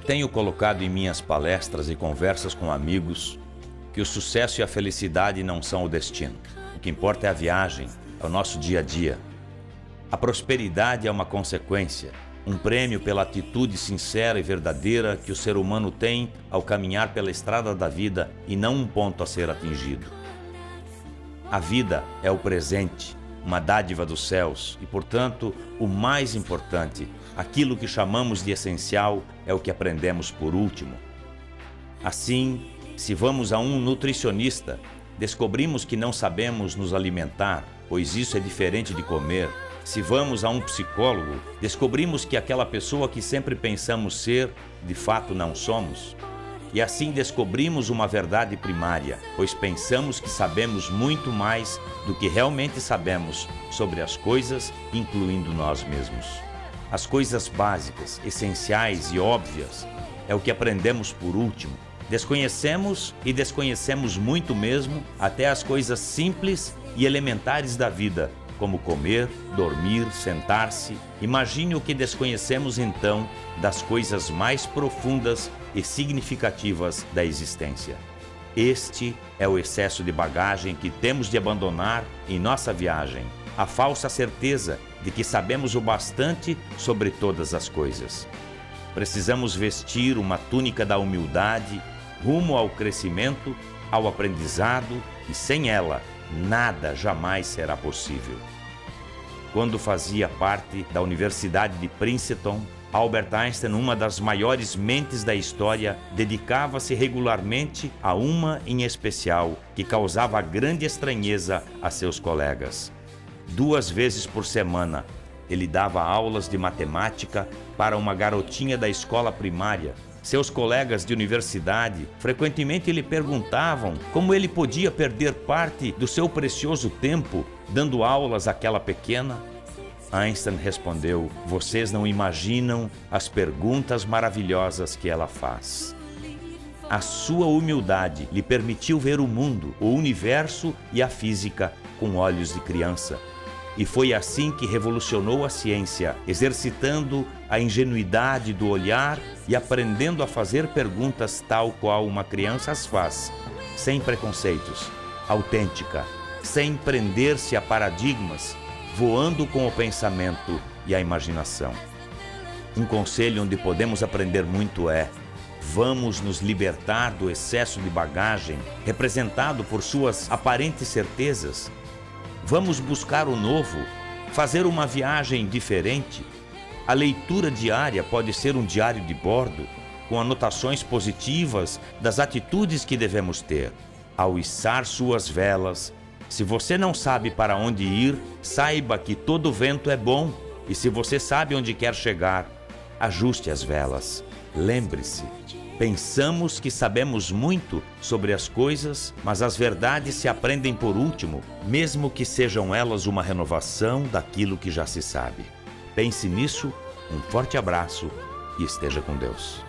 Tenho colocado em minhas palestras e conversas com amigos que o sucesso e a felicidade não são o destino. O que importa é a viagem, é o nosso dia a dia. A prosperidade é uma consequência, um prêmio pela atitude sincera e verdadeira que o ser humano tem ao caminhar pela estrada da vida e não um ponto a ser atingido. A vida é o presente, uma dádiva dos céus e, portanto, o mais importante, aquilo que chamamos de essencial, é o que aprendemos por último. Assim, se vamos a um nutricionista, descobrimos que não sabemos nos alimentar, pois isso é diferente de comer. Se vamos a um psicólogo, descobrimos que aquela pessoa que sempre pensamos ser, de fato não somos. E assim descobrimos uma verdade primária, pois pensamos que sabemos muito mais do que realmente sabemos sobre as coisas, incluindo nós mesmos. As coisas básicas, essenciais e óbvias é o que aprendemos por último. Desconhecemos e desconhecemos muito mesmo até as coisas simples e elementares da vida, como comer, dormir, sentar-se. Imagine o que desconhecemos então das coisas mais profundas e significativas da existência. Este é o excesso de bagagem que temos de abandonar em nossa viagem, a falsa certeza de que sabemos o bastante sobre todas as coisas. Precisamos vestir uma túnica da humildade, rumo ao crescimento, ao aprendizado, e sem ela, nada jamais será possível. Quando fazia parte da Universidade de Princeton, Albert Einstein, uma das maiores mentes da história, dedicava-se regularmente a uma em especial que causava grande estranheza a seus colegas. 2 vezes por semana, ele dava aulas de matemática para uma garotinha da escola primária. Seus colegas de universidade frequentemente lhe perguntavam como ele podia perder parte do seu precioso tempo dando aulas àquela pequena. Einstein respondeu: "Vocês não imaginam as perguntas maravilhosas que ela faz." A sua humildade lhe permitiu ver o mundo, o universo e a física com olhos de criança. E foi assim que revolucionou a ciência, exercitando a ingenuidade do olhar e aprendendo a fazer perguntas tal qual uma criança as faz, sem preconceitos, autêntica, sem prender-se a paradigmas, voando com o pensamento e a imaginação. Um conselho onde podemos aprender muito é: vamos nos libertar do excesso de bagagem representado por suas aparentes certezas. Vamos buscar o novo, fazer uma viagem diferente. A leitura diária pode ser um diário de bordo, com anotações positivas das atitudes que devemos ter. Ao içar suas velas, se você não sabe para onde ir, saiba que todo vento é bom, e se você sabe onde quer chegar, ajuste as velas. Lembre-se, pensamos que sabemos muito sobre as coisas, mas as verdades se aprendem por último, mesmo que sejam elas uma renovação daquilo que já se sabe. Pense nisso, um forte abraço e esteja com Deus.